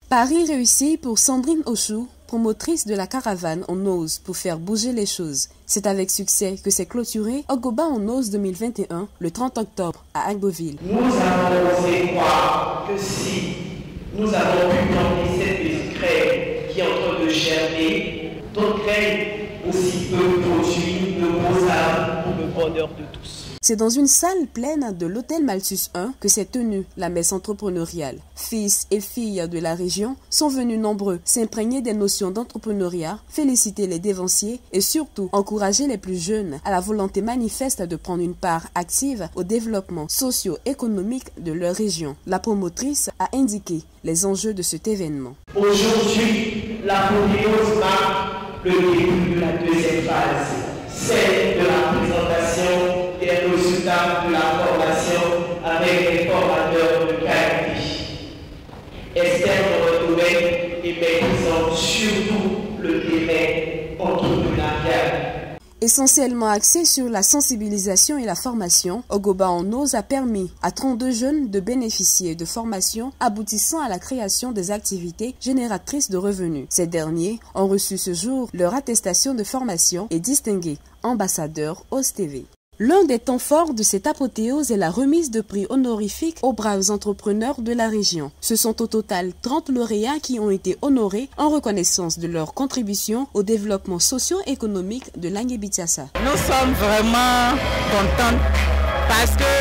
Pari réussi pour Sandrine Ochou, promotrice de la caravane On Ose pour faire bouger les choses. C'est avec succès que s'est clôturé Ogoba On Ose 2021 le 30 octobre à Agboville. Nous avons osé croire que si nous avons pu planter cette petite graine qui est en train de germer, d'autres graines aussi peuvent produire de beaux arbres pour le bonheur de tous. C'est dans une salle pleine de l'hôtel Malthus 1 que s'est tenue la messe entrepreneuriale. Fils et filles de la région sont venus nombreux s'imprégner des notions d'entrepreneuriat, féliciter les dévanciers et surtout encourager les plus jeunes à la volonté manifeste de prendre une part active au développement socio-économique de leur région. La promotrice a indiqué les enjeux de cet événement. Aujourd'hui, l'apothéose marque le début de la deuxième phase, celle de la présentation des résultats de la formation avec les formateurs de qualité. Esther de retrouver et maîtrisant surtout le terrain entrepreneurial. Essentiellement axé sur la sensibilisation et la formation, Ogoba On Ose a permis à 32 jeunes de bénéficier de formations aboutissant à la création des activités génératrices de revenus. Ces derniers ont reçu ce jour leur attestation de formation et distingué ambassadeur OSTV. L'un des temps forts de cette apothéose est la remise de prix honorifiques aux braves entrepreneurs de la région. Ce sont au total 30 lauréats qui ont été honorés en reconnaissance de leur contribution au développement socio-économique de Langué-Bitsiassa. Nous sommes vraiment contents parce que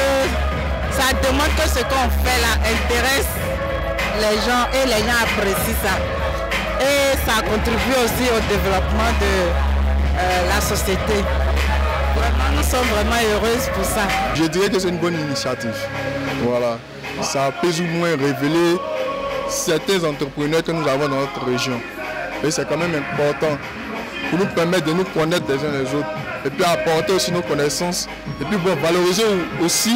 ça demande que ce qu'on fait là intéresse les gens et les gens apprécient ça. Et ça contribue aussi au développement de la société. Vraiment, nous sommes vraiment heureuses pour ça. Je dirais que c'est une bonne initiative. Voilà. Ça a plus ou moins révélé certains entrepreneurs que nous avons dans notre région. Et c'est quand même important pour nous permettre de nous connaître les uns les autres. Et puis apporter aussi nos connaissances. Et puis bon, valoriser aussi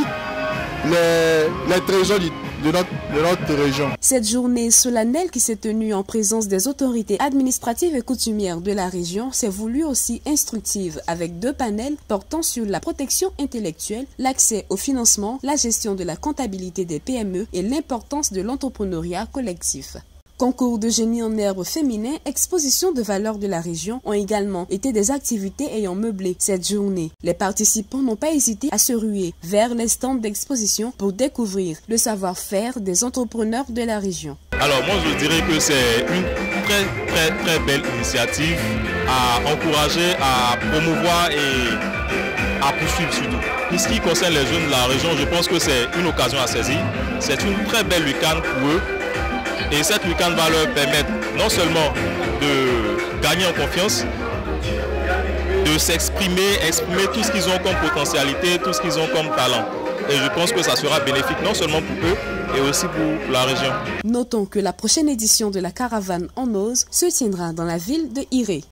les trésors de notre région. Cette journée solennelle qui s'est tenue en présence des autorités administratives et coutumières de la région s'est voulue aussi instructive avec 2 panels portant sur la protection intellectuelle, l'accès au financement, la gestion de la comptabilité des PME et l'importance de l'entrepreneuriat collectif. Concours de génie en herbe féminin, exposition de valeurs de la région ont également été des activités ayant meublé cette journée. Les participants n'ont pas hésité à se ruer vers les stands d'exposition pour découvrir le savoir-faire des entrepreneurs de la région. Alors moi je dirais que c'est une très belle initiative à encourager, à promouvoir et à poursuivre surtout. Pour ce qui concerne les jeunes de la région, je pense que c'est une occasion à saisir. C'est une très belle week-end pour eux. Et cette week-end va leur permettre non seulement de gagner en confiance, de s'exprimer, exprimer tout ce qu'ils ont comme potentialité, tout ce qu'ils ont comme talent. Et je pense que ça sera bénéfique non seulement pour eux, et aussi pour la région. Notons que la prochaine édition de la caravane On Ose se tiendra dans la ville de Iré.